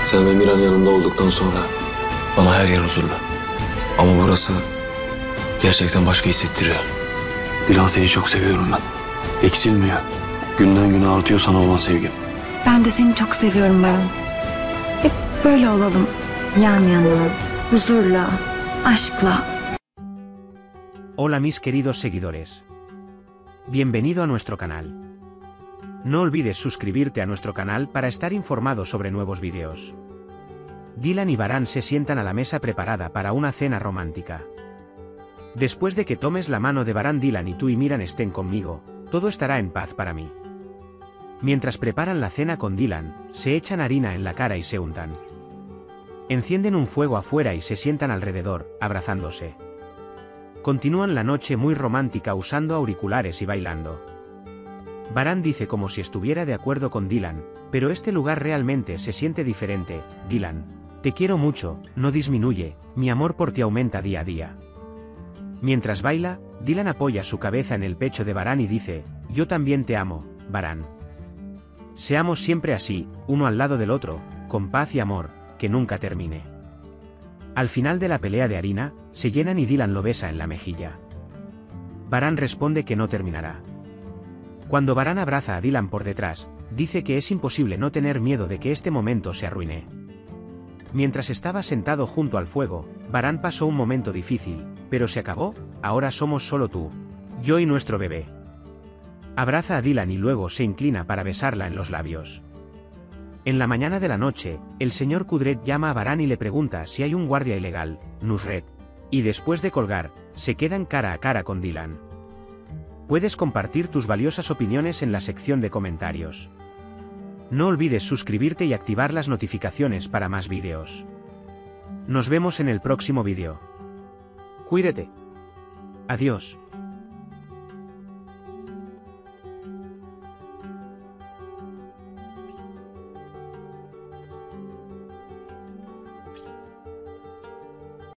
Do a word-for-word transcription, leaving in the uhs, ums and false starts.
Sen ve Miran yanımda olduktan sonra bana her yer huzurlu. Ama burası gerçekten başka hissettiriyor. Dilan, seni çok seviyorum ben. Eksilmiyor. Günden güne artıyor sana olan sevgim. Ben de seni çok seviyorum Baran. Hep böyle olalım. Yan yana, huzurla, aşkla. Hola mis queridos seguidores. Bienvenido a nuestro canal. No olvides suscribirte a nuestro canal para estar informado sobre nuevos vídeos. Dylan y Baran se sientan a la mesa preparada para una cena romántica. Después de que tomes la mano de Baran, Dylan y tú y Miran estén conmigo, todo estará en paz para mí. Mientras preparan la cena con Dylan, se echan harina en la cara y se untan. Encienden un fuego afuera y se sientan alrededor, abrazándose. Continúan la noche muy romántica usando auriculares y bailando. Baran dice como si estuviera de acuerdo con Dylan, pero este lugar realmente se siente diferente. Dylan, te quiero mucho, no disminuye, mi amor por ti aumenta día a día. Mientras baila, Dylan apoya su cabeza en el pecho de Baran y dice, yo también te amo, Baran. Seamos siempre así, uno al lado del otro, con paz y amor, que nunca termine. Al final de la pelea de harina, se llenan y Dylan lo besa en la mejilla. Baran responde que no terminará. Cuando Baran abraza a Dylan por detrás, dice que es imposible no tener miedo de que este momento se arruine. Mientras estaba sentado junto al fuego, Baran pasó un momento difícil, pero se acabó, ahora somos solo tú, yo y nuestro bebé. Abraza a Dylan y luego se inclina para besarla en los labios. En la mañana de la noche, el señor Kudret llama a Baran y le pregunta si hay un guardia ilegal, Nusret. Y después de colgar, se quedan cara a cara con Dylan. Puedes compartir tus valiosas opiniones en la sección de comentarios. No olvides suscribirte y activar las notificaciones para más vídeos. Nos vemos en el próximo vídeo. Cuídate. Adiós.